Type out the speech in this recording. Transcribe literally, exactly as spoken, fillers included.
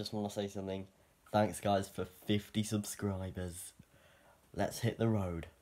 just want to say something. Thanks, guys, for fifty subscribers. Let's hit the road.